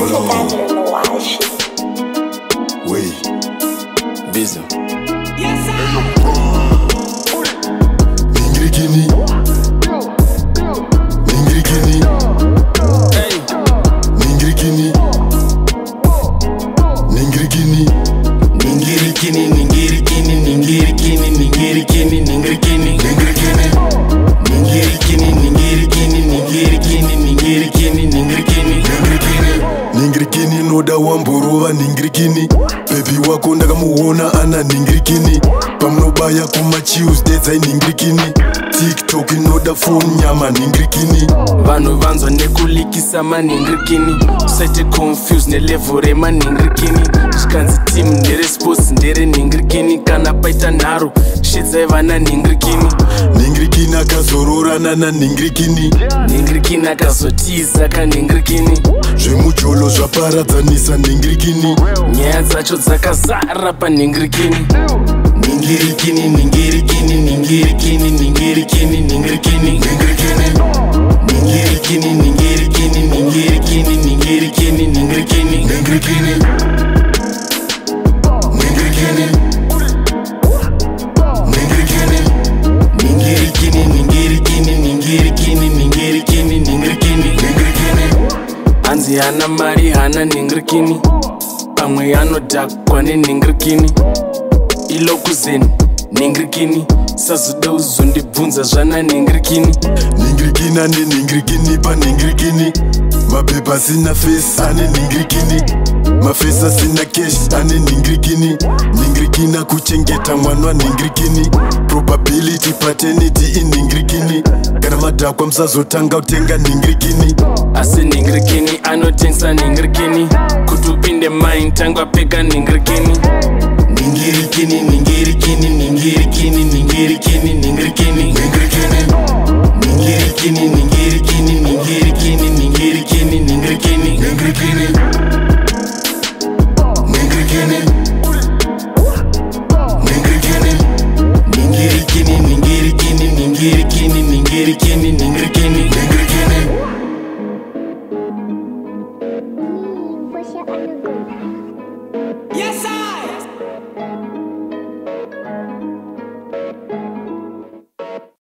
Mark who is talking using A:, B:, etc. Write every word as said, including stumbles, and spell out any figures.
A: Oui.
B: Bisous.
A: Nhingirikini. Nhingirikini.
B: Hey.
A: Nhingirikini. Nhingirikini.
B: Nhingirikini, Nhingirikini, Nhingirikini, Nhingirikini, Nhingirikini, Nhingirikini. Nhingirikini, Nhingirikini, Nhingirikini, Nhingirikini, Nhingirikini.
A: Nhingirikini noda wamburuva Nhingirikini. Baby wako ndakamuona ana Nhingirikini. Pamunobaya kuma Tuesday dzai Nhingirikini. TikTok inoda phone nyama Nhingirikini.
B: Vanhu vanzwa nekulikisa maNhingirikini. Usaite confused nelevel remaNhingirikini. Zvikanzi team neresports ndere Nhingirikini. Kana paita nharo shidzaiva naNhingirikini.
A: Nhingirikini akazororana naNhingirikini.
B: Nhingirikini akazotiza kaNhingirikini.
A: Zvemujolo zvaparadzanisa Nhingirikini.
B: Nyaya dzacho dzakazara paNhingirikini. Nhingirikini, Nhingirikini, Nhingirikini, Nhingirikini, Nhingirikini, Nhingirikini. Nhingirikini, Nhingirikini, Nhingirikini, Nhingirikini, Nhingirikini, Nhingirikini. Nhingirikini. Nhingirikini, Nhingirikini, Nhingirikini, Nhingirikini, Nhingirikini, Nhingirikini. Hanzi hana mari hana Nhingirikini. Pamwe anodhakwa neNhingirikini. Ilokuzeni Nhingirikini. Sazoda uzondibvunza zvana Nhingirikini.
A: Nhingirikini ane Nhingirikini pa Nhingirikini. Mapepa asina face ane Nhingirikini. Mafesi asina cash ane Nhingirikini. Nhingirikini akuchengeta mwana wa Nhingirikini. Probability paternity in Nhingirikini. Kana madhakwa musazotanga utenga Nhingirikini.
B: Asi Nhingirikini anotengesa Nhingirikini. Kuti upinde mind tangwa peka Nhingirikini. Nhingirikini, Nhingirikini, Nhingirikini, Nhingirikini, Nhingirikini, Nhingirikini. Nhingirikini, Nhingirikini, Nhingirikini, Nhingirikini, Nhingirikini, Nhingirikini.